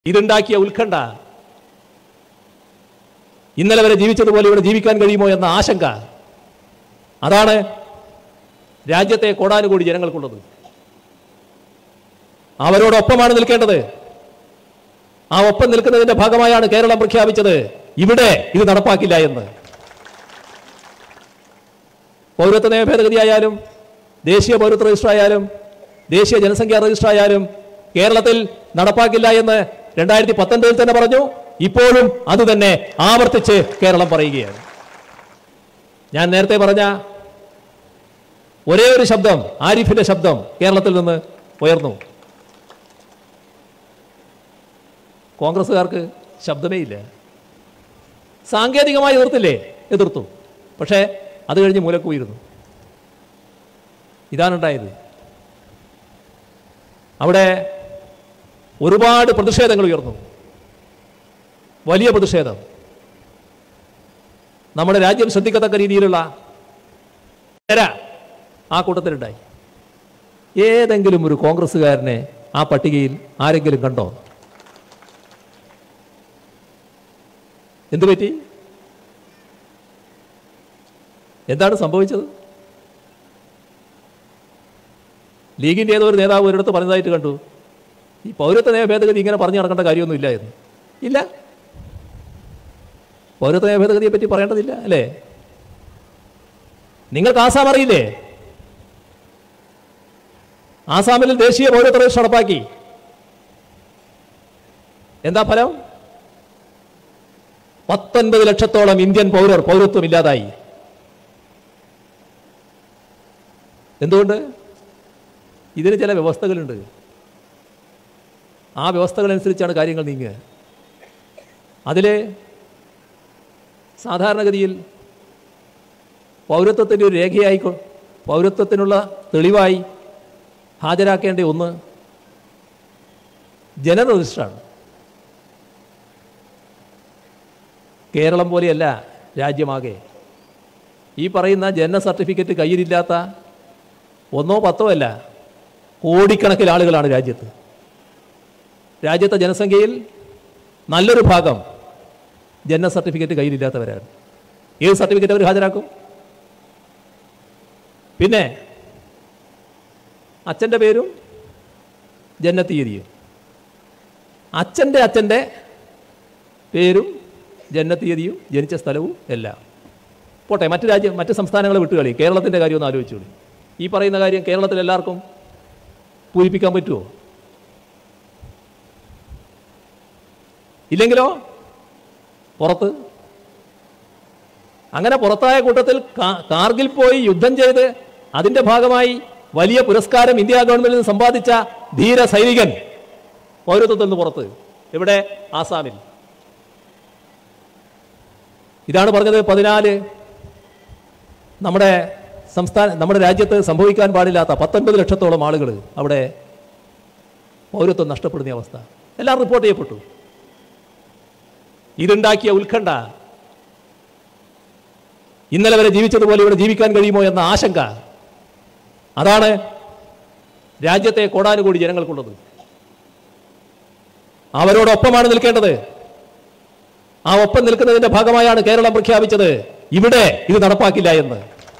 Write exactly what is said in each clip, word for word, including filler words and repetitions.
ഇതുണ്ടാക്കിയ ഉത്കണ്ഠ, ഇന്നലെ വരെ ജീവിച്ചതുപോലെ ഇവിടെ ജീവിക്കാൻ കഴിയുമോ എന്ന ആശങ്ക, അതാണ് രാജ്യത്തെ കോടാനുകോടി ജനങ്ങൾക്കുള്ളത്. അവരോടൊപ്പമാണ് നിൽക്കേണ്ടത്. ആ ഒപ്പം നിൽക്കുന്നതിന്റെ ഭാഗമായാണ് കേരളം പ്രഖ്യാപിച്ചത് ഇവിടെ ഇത് നടപ്പാക്കില്ല എന്ന്. പൗരത്വ നിയമ ഭേദഗതി ആയാലും ദേശീയ പൗരത്വ രജിസ്റ്റർ ആയാലും ദേശീയ ജനസംഖ്യാ രജിസ്റ്റർ ആയാലും കേരളത്തിൽ നടപ്പാക്കില്ല എന്ന് രണ്ടായിരത്തി പത്തൊൻപതിൽ തന്നെ പറഞ്ഞു. ഇപ്പോഴും അത് തന്നെ ആവർത്തിച്ച് കേരളം പറയുകയാണ്. ഞാൻ നേരത്തെ പറഞ്ഞ ഒരേ ഒരു ശബ്ദം, ആരിഫിന്റെ ശബ്ദം കേരളത്തിൽ നിന്ന് ഉയർന്നു. കോൺഗ്രസ്സുകാർക്ക് ശബ്ദമേ ഇല്ല. സാങ്കേതികമായി എതിർത്തില്ലേ? എതിർത്തു. പക്ഷേ അത് കഴിഞ്ഞ് മൂലക്കുയിരുന്നു. ഇതാണുണ്ടായത്. അവിടെ ഒരുപാട് പ്രതിഷേധങ്ങൾ ഉയർന്നു. വലിയ പ്രതിഷേധം. നമ്മുടെ രാജ്യം ശ്രദ്ധിക്കത്തക്ക രീതിയിലുള്ള ആ കൂട്ടത്തിലുണ്ടായി. ഏതെങ്കിലും ഒരു കോൺഗ്രസ്സുകാരനെ ആ പട്ടികയിൽ ആരെങ്കിലും കണ്ടോ? എന്തു പറ്റി? എന്താണ് സംഭവിച്ചത്? ലീഗിൻ്റെ ഏതോ ഒരു നേതാവ് ഒരിടത്ത് പറഞ്ഞതായിട്ട് കണ്ടു, ഈ പൗരത്വ നിയമ ഭേദഗതി ഇങ്ങനെ പറഞ്ഞു നടക്കേണ്ട കാര്യമൊന്നും ഇല്ല എന്ന്. ഇല്ല, പൗരത്വ നിയമ ഭേദഗതിയെ പറ്റി പറയേണ്ടതില്ല അല്ലേ? നിങ്ങൾക്ക് ആസാം അറിയില്ലേ? ആസാമിൽ ദേശീയ പൗരത്വ രജിസ്റ്റർ നടപ്പാക്കി. എന്താ ഫലം? പത്തൊൻപത് ലക്ഷത്തോളം ഇന്ത്യൻ പൗരർ പൗരത്വം ഇല്ലാതായി. എന്തുകൊണ്ട്? ഇതിന് ചില വ്യവസ്ഥകളുണ്ട്. ആ വ്യവസ്ഥകളനുസരിച്ചാണ് കാര്യങ്ങൾ നീങ്ങുക. അതിൽ സാധാരണഗതിയിൽ പൗരത്വത്തിൻ്റെ ഒരു രേഖയായി, പൗരത്വത്തിനുള്ള തെളിവായി ഹാജരാക്കേണ്ട ഒന്ന് ജനന രജിസ്റ്ററാണ്. കേരളം പോലെയല്ല രാജ്യമാകെ. ഈ പറയുന്ന ജനന സർട്ടിഫിക്കറ്റ് കയ്യിലില്ലാത്ത ഒന്നോ പത്തോ അല്ല, കോടിക്കണക്കിന് ആളുകളാണ് രാജ്യത്ത്. രാജ്യത്തെ ജനസംഖ്യയിൽ നല്ലൊരു ഭാഗം ജനന സർട്ടിഫിക്കറ്റ് കയ്യിലില്ലാത്തവരാണ്. ഏത് സർട്ടിഫിക്കറ്റ് അവർ ഹാജരാക്കും? പിന്നെ അച്ഛൻ്റെ പേരും ജനനത്തീയതിയും, അച്ഛൻ്റെ അച്ഛൻ്റെ പേരും ജനനത്തീയതിയും ജനിച്ച സ്ഥലവും എല്ലാം. പോട്ടെ, മറ്റ് രാജ്യം മറ്റ് സംസ്ഥാനങ്ങളെ വിട്ടുകളി, കേരളത്തിൻ്റെ കാര്യം ഒന്ന് ആലോചിച്ചോളി. ഈ പറയുന്ന കാര്യം കേരളത്തിൽ എല്ലാവർക്കും പൂരിപ്പിക്കാൻ പറ്റുമോ? ഇല്ലെങ്കിലോ പുറത്ത്. അങ്ങനെ പുറത്തായ കൂട്ടത്തിൽ കാർഗിൽ പോയി യുദ്ധം ചെയ്ത് അതിൻ്റെ ഭാഗമായി വലിയ പുരസ്കാരം ഇന്ത്യ ഗവൺമെന്റിൽ നിന്ന് സമ്പാദിച്ച ധീര സൈനികൻ പൗരത്വത്തിൽ നിന്ന് പുറത്ത്. ഇവിടെ ആസാമിൽ. ഇതാണ് പറഞ്ഞത്. പതിനാല് നമ്മുടെ സംസ്ഥാന നമ്മുടെ രാജ്യത്ത് സംഭവിക്കാൻ പാടില്ലാത്ത പത്തൊൻപത് ലക്ഷത്തോളം ആളുകൾ അവിടെ പൗരത്വം നഷ്ടപ്പെടുന്ന അവസ്ഥ എല്ലാം റിപ്പോർട്ട് ചെയ്യപ്പെട്ടു. ഇതുണ്ടാക്കിയ ഉത്കണ്ഠ, ഇന്നലെ വരെ ജീവിച്ചതുപോലെ ഇവിടെ ജീവിക്കാൻ കഴിയുമോ എന്ന ആശങ്ക, അതാണ് രാജ്യത്തെ കോടാനുകോടി ജനങ്ങൾക്കുള്ളത്. അവരോടൊപ്പമാണ് നിൽക്കേണ്ടത്. ആ ഒപ്പം നിൽക്കുന്നതിന്റെ ഭാഗമായാണ് കേരളം പ്രഖ്യാപിച്ചത് ഇവിടെ ഇത് നടപ്പാക്കില്ല എന്ന്.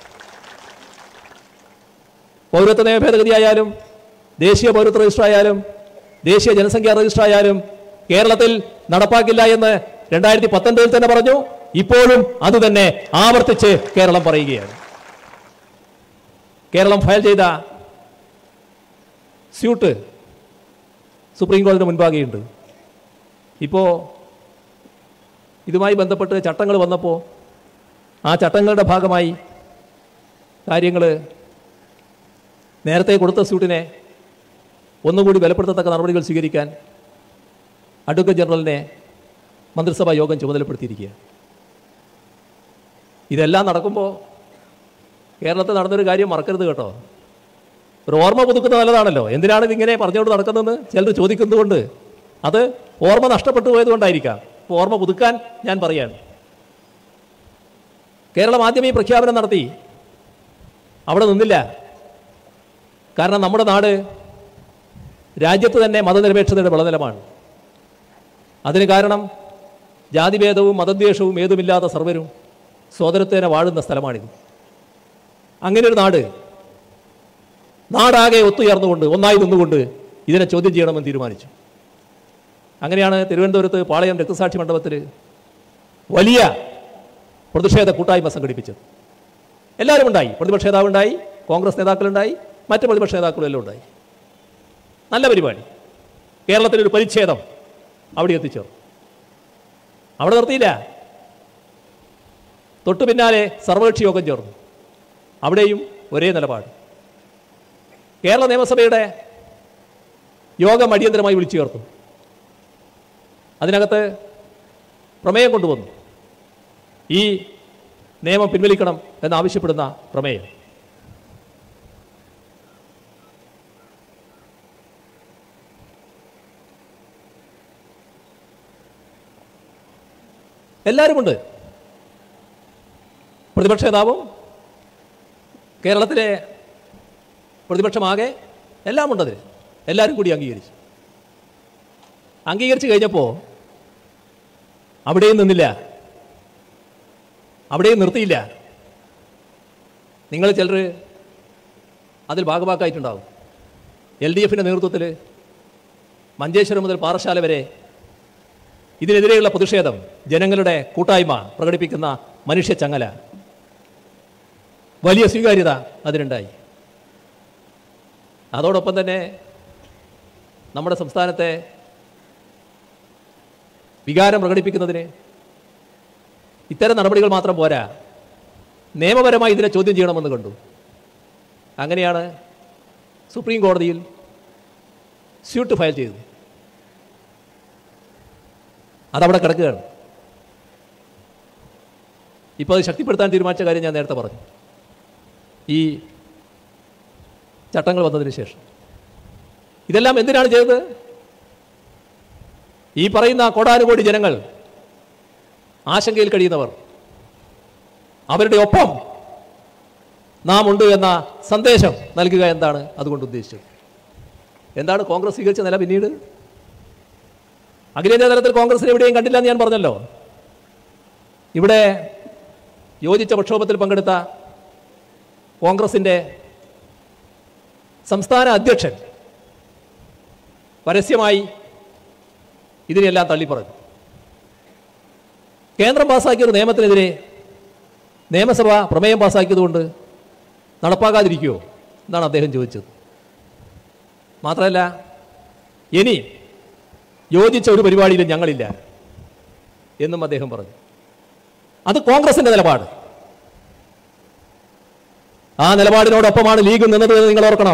പൗരത്വ നിയമ ഭേദഗതി ആയാലും ദേശീയ പൗരത്വ രജിസ്റ്റർ ആയാലും ദേശീയ ജനസംഖ്യാ രജിസ്റ്റർ ആയാലും കേരളത്തിൽ നടപ്പാക്കില്ല എന്ന് രണ്ടായിരത്തി പത്തൊൻപതിൽ തന്നെ പറഞ്ഞു. ഇപ്പോഴും അത് തന്നെ ആവർത്തിച്ച് കേരളം പറയുകയാണ്. കേരളം ഫയൽ ചെയ്ത സ്യൂട്ട് സുപ്രീം കോടതിയുടെ മുൻപാകെയുണ്ട്. ഇപ്പോൾ ഇതുമായി ബന്ധപ്പെട്ട് ചട്ടങ്ങൾ വന്നപ്പോൾ ആ ചട്ടങ്ങളുടെ ഭാഗമായി കാര്യങ്ങൾ നേരത്തെ കൊടുത്ത സ്യൂട്ടിനെ ഒന്നുകൂടി ബലപ്പെടുത്തത്തക്ക നടപടികൾ സ്വീകരിക്കാൻ അഡ്വക്കേറ്റ് ജനറലിനെ മന്ത്രിസഭാ യോഗം ചുമതലപ്പെടുത്തിയിരിക്കുക. ഇതെല്ലാം നടക്കുമ്പോൾ കേരളത്തിൽ നടന്നൊരു കാര്യം മറക്കരുത് കേട്ടോ. ഒരു ഓർമ്മ പുതുക്കുന്നത് നല്ലതാണല്ലോ. എന്തിനാണ് ഇതിങ്ങനെ പറഞ്ഞുകൊണ്ട് നടക്കുന്നതെന്ന് ചിലർ ചോദിക്കുന്നതുകൊണ്ട്, അത് ഓർമ്മ നഷ്ടപ്പെട്ടു പോയതുകൊണ്ടായിരിക്കാം. അപ്പോൾ ഓർമ്മ പുതുക്കാൻ ഞാൻ പറയാണ്. കേരളം ആദ്യം ഈ പ്രഖ്യാപനം നടത്തി. അവിടെ നിന്നില്ല. കാരണം നമ്മുടെ നാട് രാജ്യത്ത് തന്നെ മതനിരപേക്ഷതയുടെ വിളനിലമാണ്. അതിന് കാരണം ജാതിഭേദവും മതദ്വേഷവും ഏതുമില്ലാത്ത സർവരും സോദരത്തേനെ വാഴുന്ന സ്ഥലമാണിത്. അങ്ങനെയൊരു നാട് നാടാകെ ഒത്തുചേർന്നുകൊണ്ട് ഒന്നായി നിന്നുകൊണ്ട് ഇതിനെ ചോദ്യം ചെയ്യണമെന്ന് തീരുമാനിച്ചു. അങ്ങനെയാണ് തിരുവനന്തപുരത്ത് പാളയം രക്തസാക്ഷി മണ്ഡപത്തിൽ വലിയ പ്രതിഷേധ കൂട്ടായ്മ സംഘടിപ്പിച്ചത്. എല്ലാവരും ഉണ്ടായി. പ്രതിപക്ഷ നേതാവുണ്ടായി, കോൺഗ്രസ് നേതാക്കളുണ്ടായി, മറ്റ് പ്രതിപക്ഷ നേതാക്കളും എല്ലാം ഉണ്ടായി. നല്ല പരിപാടി. കേരളത്തിലൊരു പരിച്ഛേദം അവിടെ എത്തിച്ചേർന്നു. അവിടെ നിർത്തിയില്ല. തൊട്ടു പിന്നാലെ സർവകക്ഷി യോഗം ചേർന്നു. അവിടെയും ഒരേ നിലപാട്. കേരള നിയമസഭയുടെ യോഗം അടിയന്തരമായി വിളിച്ചു ചേർത്തു. അതിനകത്ത് പ്രമേയം കൊണ്ടുവന്നു. ഈ നിയമം പിൻവലിക്കണം എന്നാവശ്യപ്പെടുന്ന പ്രമേയം. എല്ലാവരുമുണ്ട്. പ്രതിപക്ഷ നേതാവും കേരളത്തിലെ പ്രതിപക്ഷമാകെ എല്ലാം ഉണ്ടതിൽ. എല്ലാവരും കൂടി അംഗീകരിച്ചു. അംഗീകരിച്ചു കഴിഞ്ഞപ്പോൾ അവിടെയും നിന്നില്ല, അവിടെയും നിർത്തിയില്ല. നിങ്ങൾ ചിലർ അതിൽ ഭാഗഭാക്കായിട്ടുണ്ടാകും. എൽ ഡി എഫിൻ്റെ നേതൃത്വത്തിൽ മഞ്ചേശ്വരം മുതൽ പാറശാല വരെ ഇതിനെതിരെയുള്ള പ്രതിഷേധം, ജനങ്ങളുടെ കൂട്ടായ്മ പ്രകടിപ്പിക്കുന്ന മനുഷ്യ ചങ്ങല, വലിയ സ്വീകാര്യത അതിനുണ്ടായി. അതോടൊപ്പം തന്നെ നമ്മുടെ സംസ്ഥാനത്തെ വികാരം പ്രകടിപ്പിക്കുന്നതിന് ഇത്തരം നടപടികൾ മാത്രം പോരാ, നിയമപരമായി ഇതിനെ ചോദ്യം ചെയ്യണമെന്ന് കണ്ടു. അങ്ങനെയാണ് സുപ്രീം കോടതിയിൽ സ്യൂട്ട് ഫയൽ ചെയ്തത്. അതവിടെ കിടക്കുകയാണ്. ഇപ്പോൾ അത് ശക്തിപ്പെടുത്താൻ തീരുമാനിച്ച കാര്യം ഞാൻ നേരത്തെ പറഞ്ഞു. ഈ ചട്ടങ്ങൾ വന്നതിന് ശേഷം ഇതെല്ലാം എന്തിനാണ് ചെയ്തത്? ഈ പറയുന്ന കോടാനുകോടി ജനങ്ങൾ, ആശങ്കയിൽ കഴിയുന്നവർ, അവരുടെ ഒപ്പം നാം ഉണ്ട് എന്ന സന്ദേശം നൽകുക എന്താണ് അതുകൊണ്ട് ഉദ്ദേശിച്ചത്? എന്താണ് കോൺഗ്രസ് സ്വീകരിച്ച നില? പിന്നീട് അഖിലേന്ത്യാ തലത്തിൽ കോൺഗ്രസിനെ എവിടെയും കണ്ടില്ല എന്ന് ഞാൻ പറഞ്ഞല്ലോ. ഇവിടെ യോജിച്ച പ്രക്ഷോഭത്തിൽ പങ്കെടുത്ത കോൺഗ്രസിൻ്റെ സംസ്ഥാന അധ്യക്ഷൻ പരസ്യമായി ഇതിനെല്ലാം തള്ളിപ്പറഞ്ഞു. കേന്ദ്രം പാസ്സാക്കിയ ഒരു നിയമത്തിനെതിരെ നിയമസഭ പ്രമേയം പാസ്സാക്കിയതുകൊണ്ട് നടപ്പാക്കാതിരിക്കുമോ എന്നാണ് അദ്ദേഹം ചോദിച്ചത്. മാത്രമല്ല, ഇനി യോജിച്ച ഒരു പരിപാടിയിലും ഞങ്ങളില്ല എന്നും അദ്ദേഹം പറഞ്ഞു. അത് കോൺഗ്രസിൻ്റെ നിലപാട്. ആ നിലപാടിനോടൊപ്പമാണ് ലീഗ് നിന്നത് എന്ന് നിങ്ങൾ ഓർക്കണം.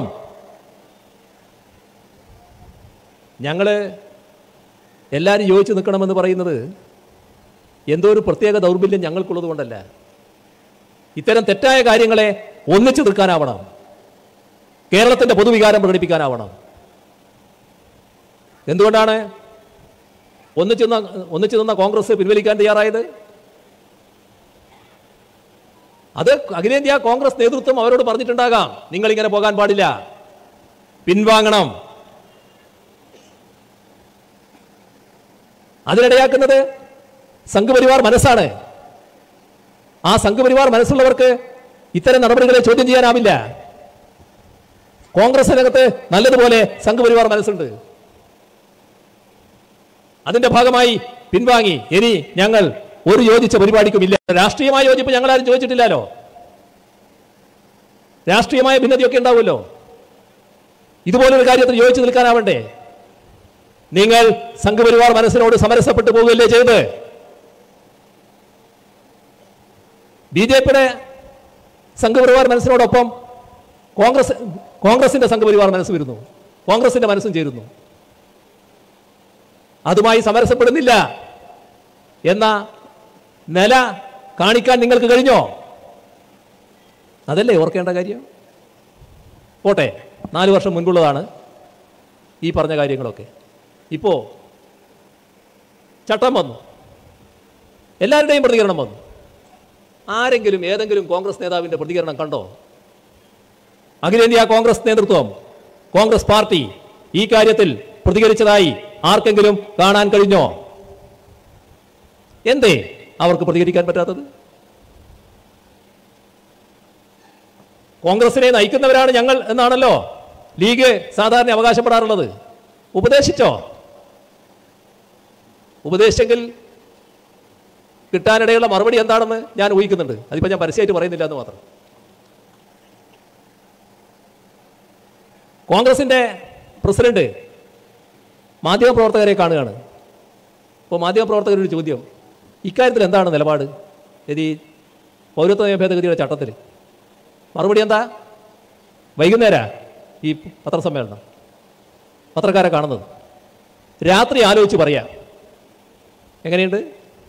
ഞങ്ങൾ എല്ലാവരും യോജിച്ച് നിൽക്കണമെന്ന് പറയുന്നത് എന്തോ ഒരു പ്രത്യേക ദൗർബല്യം ഞങ്ങൾക്കുള്ളത് കൊണ്ടല്ല. ഇത്തരം തെറ്റായ കാര്യങ്ങളെ ഒന്നിച്ചു നിൽക്കാനാവണം, കേരളത്തിൻ്റെ പൊതുവികാരം പ്രകടിപ്പിക്കാനാവണം. എന്തുകൊണ്ടാണ് ഒന്നിച്ചു നിന്ന ഒന്നിച്ചു നിന്ന കോൺഗ്രസ് പിൻവലിക്കാൻ തയ്യാറായത്? അത് അഖിലേന്ത്യാ കോൺഗ്രസ് നേതൃത്വം അവരോട് പറഞ്ഞിട്ടുണ്ടാകാം, നിങ്ങളിങ്ങനെ പോകാൻ പാടില്ല, പിൻവാങ്ങണം. അതിനിടയാക്കുന്നത് സംഘപരിവാർ മനസ്സാണ്. ആ സംഘപരിവാർ മനസ്സുള്ളവർക്ക് ഇത്തരം നടപടികളെ ചോദ്യം ചെയ്യാനാവില്ല. കോൺഗ്രസിനകത്ത് നല്ലതുപോലെ സംഘപരിവാർ മനസ്സുണ്ട്. അതിന്റെ ഭാഗമായി പിൻവാങ്ങി. ഇനി ഞങ്ങൾ ഒരു യോജിച്ച പരിപാടിക്കുമില്ല. രാഷ്ട്രീയമായ യോജിപ്പ് ഞങ്ങളാരും ചോദിച്ചിട്ടില്ലല്ലോ. രാഷ്ട്രീയമായ ഭിന്നതയൊക്കെ ഉണ്ടാവുമല്ലോ. ഇതുപോലൊരു കാര്യത്തിൽ യോജിച്ച് നിൽക്കാനാവണ്ടേ? നിങ്ങൾ സംഘപരിവാർ മനസ്സിനോട് സമരസപ്പെട്ടു പോവുകയല്ലേ ചെയ്ത്? ബി ജെ പിയുടെ സംഘപരിവാർ മനസ്സിനോടൊപ്പം കോൺഗ്രസ് കോൺഗ്രസിന്റെ സംഘപരിവാർ മനസ്സ് വരുന്നു, കോൺഗ്രസിന്റെ മനസ്സും ചേരുന്നു. അതുമായി സമരസപ്പെടുന്നില്ല എന്ന നില കാണിക്കാൻ നിങ്ങൾക്ക് കഴിഞ്ഞോ? അതല്ലേ ഓർക്കേണ്ട കാര്യം. പോട്ടെ, നാല് വർഷം മുൻപുള്ളതാണ് ഈ പറഞ്ഞ കാര്യങ്ങളൊക്കെ. ഇപ്പോൾ ചട്ടം വന്നു, എല്ലാവരുടെയും പ്രതികരണം വന്നു. ആരെങ്കിലും ഏതെങ്കിലും കോൺഗ്രസ് നേതാവിൻ്റെ പ്രതികരണം കണ്ടോ? അഖിലേന്ത്യാ കോൺഗ്രസ് നേതൃത്വം, കോൺഗ്രസ് പാർട്ടി ഈ കാര്യത്തിൽ പ്രതികരിച്ചതായി ആർക്കെങ്കിലും കാണാൻ കഴിഞ്ഞോ? എന്തേ അവർക്ക് പ്രതികരിക്കാൻ പറ്റാത്തത്? കോൺഗ്രസിനെ നയിക്കുന്നവരാണ് ഞങ്ങൾ എന്നാണല്ലോ ലീഗ് സാധാരണ അവകാശപ്പെടാറുള്ളത്. ഉപദേശിച്ചോ? ഉപദേശിച്ചെങ്കിൽ കിട്ടാനിടയുള്ള മറുപടി എന്താണെന്ന് ഞാൻ ഊഹിക്കുന്നുണ്ട്. അതിപ്പോൾ ഞാൻ പരസ്യമായിട്ട് പറയുന്നില്ല എന്ന് മാത്രം. കോൺഗ്രസിൻ്റെ പ്രസിഡന്റ് മാധ്യമപ്രവർത്തകരെ കാണുകയാണ്. അപ്പോൾ മാധ്യമപ്രവർത്തകരൊരു ചോദ്യം, ഇക്കാര്യത്തിൽ എന്താണ് നിലപാട് ഈ പൗരത്വ നിയമ ഭേദഗതിയുടെ ചട്ടത്തിൽ? മറുപടി എന്താ? വൈകുന്നേരം ഈ പത്രസമ്മേളനം പത്രക്കാരെ കാണുന്നത്. രാത്രി ആലോചിച്ച് പറയാം. എങ്ങനെയുണ്ട്?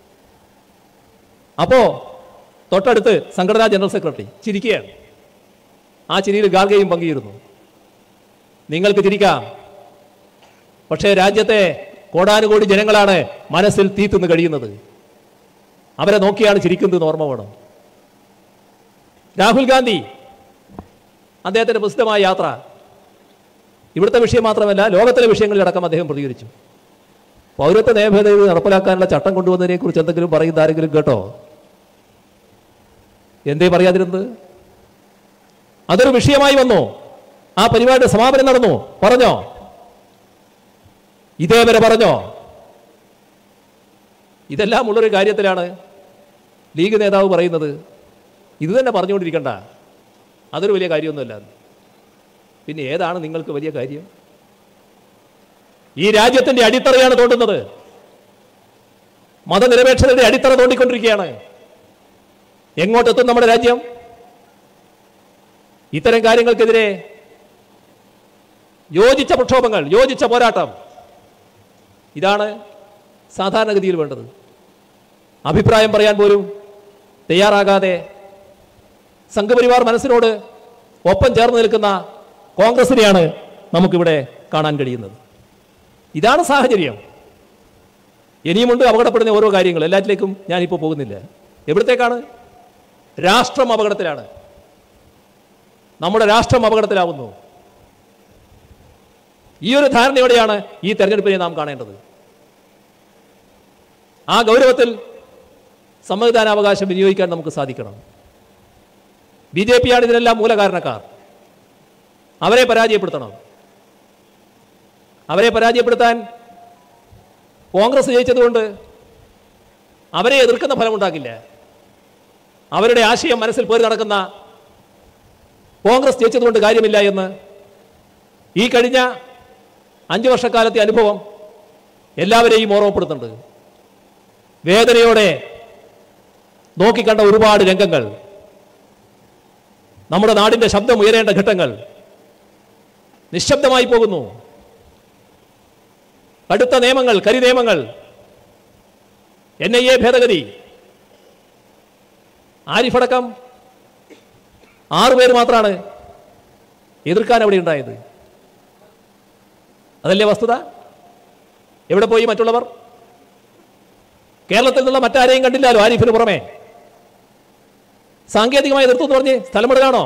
അപ്പോൾ തൊട്ടടുത്ത് സംഘടനാ ജനറൽ സെക്രട്ടറി ചിരിക്കുകയാണ്. ആ ചിരിയിൽ ഗാർഗയും പങ്കിയിരുന്നു. നിങ്ങൾക്ക് ചിരിക്കാം, പക്ഷേ രാജ്യത്തെ കോടാനുകോടി ജനങ്ങളാണ് മനസ്സിൽ തീത്തുന്ന് കഴിയുന്നത്. അവരെ നോക്കിയാണ് ചിരിക്കുന്നത് ഓർമ്മ വേണം. രാഹുൽ ഗാന്ധി അദ്ദേഹത്തിൻ്റെ പ്രസിദ്ധമായ യാത്ര ഇവിടുത്തെ വിഷയം മാത്രമല്ല ലോകത്തിലെ വിഷയങ്ങളിലടക്കം അദ്ദേഹം പ്രതികരിച്ചു. പൗരത്വ നിയമ ഭേദഗതി നടപ്പിലാക്കാനുള്ള ചട്ടം കൊണ്ടുവന്നതിനെ കുറിച്ച് എന്തെങ്കിലും പറയുന്ന ആരെങ്കിലും കേട്ടോ? എന്തേ പറയാതിരുന്നത്? അതൊരു വിഷയമായി വന്നു. ആ പരിപാടിയുടെ സമാപനം നടന്നു. പറഞ്ഞോ? ഇതേവരെ പറഞ്ഞോ? ഇതെല്ലാം ഉള്ളൊരു കാര്യത്തിലാണ് ലീഗ് നേതാവ് പറയുന്നത് ഇത് തന്നെ പറഞ്ഞുകൊണ്ടിരിക്കണ്ട, അതൊരു വലിയ കാര്യമൊന്നുമല്ല. പിന്നെ ഏതാണ് നിങ്ങൾക്ക് വലിയ കാര്യം? ഈ രാജ്യത്തിൻ്റെ അടിത്തറയാണ് തോണ്ടുന്നത്. മതനിരപേക്ഷതയുടെ അടിത്തറ തോണ്ടിക്കൊണ്ടിരിക്കുകയാണ്. എങ്ങോട്ടെത്തും നമ്മുടെ രാജ്യം? ഇത്തരം കാര്യങ്ങൾക്കെതിരെ യോജിച്ച പ്രക്ഷോഭങ്ങൾ, യോജിച്ച പോരാട്ടം, ഇതാണ് സാധാരണഗതിയിൽ വേണ്ടത്. അഭിപ്രായം പറയാൻ പോലും തയ്യാറാകാതെ സംഘപരിവാർ മനസ്സിനോട് ഒപ്പം ചേർന്ന് നിൽക്കുന്ന കോൺഗ്രസിനെയാണ് നമുക്കിവിടെ കാണാൻ കഴിയുന്നത്. ഇതാണ് സാഹചര്യം. ഇനിയുമുണ്ട് അപകടപ്പെടുന്ന ഓരോ കാര്യങ്ങൾ. എല്ലാറ്റിലേക്കും ഞാനിപ്പോൾ പോകുന്നില്ല. എവിടത്തേക്കാണ്? രാഷ്ട്രം അപകടത്തിലാണ്. നമ്മുടെ രാഷ്ട്രം അപകടത്തിലാവുന്നു. ഈ ഒരു ധാരണയോടെയാണ് ഈ തെരഞ്ഞെടുപ്പിനെ നാം കാണേണ്ടത്. ആ ഗൗരവത്തിൽ സമ്മതിദാനാവകാശം വിനിയോഗിക്കാൻ നമുക്ക് സാധിക്കണം. ബി ജെ പിയാണ് ഇതിനെല്ലാം മൂലകാരണക്കാർ. അവരെ പരാജയപ്പെടുത്തണം. അവരെ പരാജയപ്പെടുത്താൻ കോൺഗ്രസ് ജയിച്ചതുകൊണ്ട് അവരെ എതിർക്കുന്ന ഫലമുണ്ടാക്കില്ല. അവരുടെ ആശയം മനസ്സിൽ പേറി നടക്കുന്ന കോൺഗ്രസ് ജയിച്ചതുകൊണ്ട് കാര്യമില്ല എന്ന് ഈ കഴിഞ്ഞ അഞ്ചു വർഷക്കാലത്തെ അനുഭവം എല്ലാവരെയും ഓർമ്മപ്പെടുത്തുന്നുണ്ട്. വേദനയോടെ നോക്കിക്കണ്ട ഒരുപാട് രംഗങ്ങൾ, നമ്മുടെ നാടിൻ്റെ ശബ്ദം ഉയരേണ്ട ഘട്ടങ്ങൾ നിശബ്ദമായി പോകുന്നു. കടുത്ത നിയമങ്ങൾ, കരി നിയമങ്ങൾ, എൻ ഐ എ ഭേദഗതി, ആരിഫടക്കം ആറുപേർ മാത്രമാണ് എതിർക്കാൻ അവിടെ ഉണ്ടായത്. അതല്ലേ വസ്തുത? എവിടെ പോയി മറ്റുള്ളവർ? കേരളത്തിൽ നിന്നുള്ള മറ്റാരെയും കണ്ടില്ലല്ലോ ആരിഫിന് പുറമെ. സാങ്കേതികമായി എതിർത്തു എന്ന് പറഞ്ഞ് സ്ഥലമിടുകയാണോ?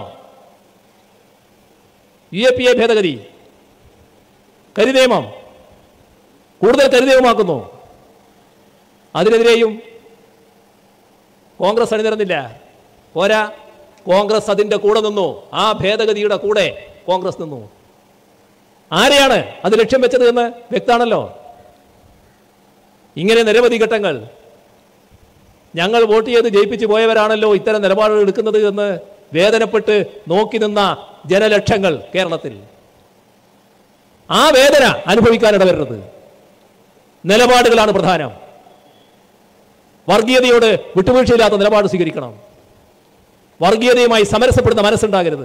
യു എ പി എ ഭേദഗതി, കരിനിയമം കൂടുതൽ കരിനിയമമാക്കുന്നു. അതിനെതിരെയും കോൺഗ്രസ് അണിനിരന്നില്ല. പോരാ, കോൺഗ്രസ് അതിൻ്റെ കൂടെ നിന്നു. ആ ഭേദഗതിയുടെ കൂടെ കോൺഗ്രസ് നിന്നു. ആരെയാണ് അത് ലക്ഷ്യം വെച്ചത് എന്ന് വ്യക്തമാണല്ലോ. ഇങ്ങനെ നിരവധി ഘട്ടങ്ങൾ ഞങ്ങൾ വോട്ട് ചെയ്ത് ജയിപ്പിച്ചു പോയവരാണല്ലോ ഇത്തരം നിലപാടുകൾ എടുക്കുന്നത് എന്ന് വേദനപ്പെട്ട് നോക്കി നിന്ന ജനലക്ഷങ്ങൾ കേരളത്തിൽ. ആ വേദന അനുഭവിക്കാൻ ഇടവരുന്നത്. നിലപാടുകളാണ് പ്രധാനം. വർഗീയതയോട് വിട്ടുവീഴ്ചയില്ലാത്ത നിലപാട് സ്വീകരിക്കണം. വർഗീയതയുമായി സമരസപ്പെടുന്ന മനസ്സുണ്ടാകരുത്.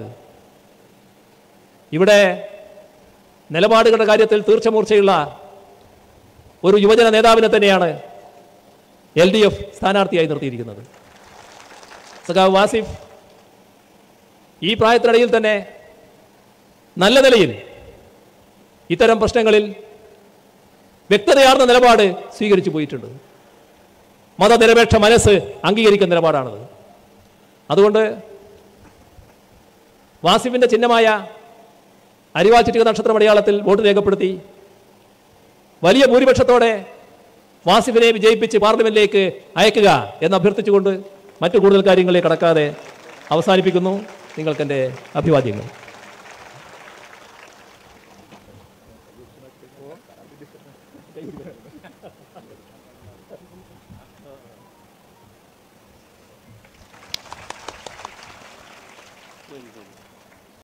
ഇവിടെ നിലപാടുകളുടെ കാര്യത്തിൽ തീർച്ചമൂർച്ചയുള്ള ഒരു യുവജന നേതാവിനെ തന്നെയാണ് എൽ ഡി എഫ് സ്ഥാനാർത്ഥിയായി നിർത്തിയിരിക്കുന്നത്. സഖാവ് വാസിഫ് ഈ പ്രായത്തിനിടയിൽ തന്നെ നല്ല നിലയിൽ ഇത്തരം പ്രശ്നങ്ങളിൽ വ്യക്തതയാർന്ന നിലപാട് സ്വീകരിച്ചു പോയിട്ടുണ്ട്. മതനിരപേക്ഷ മനസ്സ് അംഗീകരിക്കുന്ന നിലപാടാണത്. അതുകൊണ്ട് വാസിഫിൻ്റെ ചിഹ്നമായ അരിവാൾ ചുറ്റിക നക്ഷത്രം അടയാളത്തിൽ വോട്ട് രേഖപ്പെടുത്തി വലിയ ഭൂരിപക്ഷത്തോടെ വാസിഫിനെ വിജയിപ്പിച്ച് പാർലമെന്റിലേക്ക് അയക്കുക എന്ന് അഭ്യർത്ഥിച്ചുകൊണ്ട് മറ്റു കൂടുതൽ കാര്യങ്ങളിലേക്ക് കടക്കാതെ അവസാനിപ്പിക്കുന്നു. നിങ്ങൾക്കെൻ്റെ അഭിവാദ്യങ്ങൾ. Very good.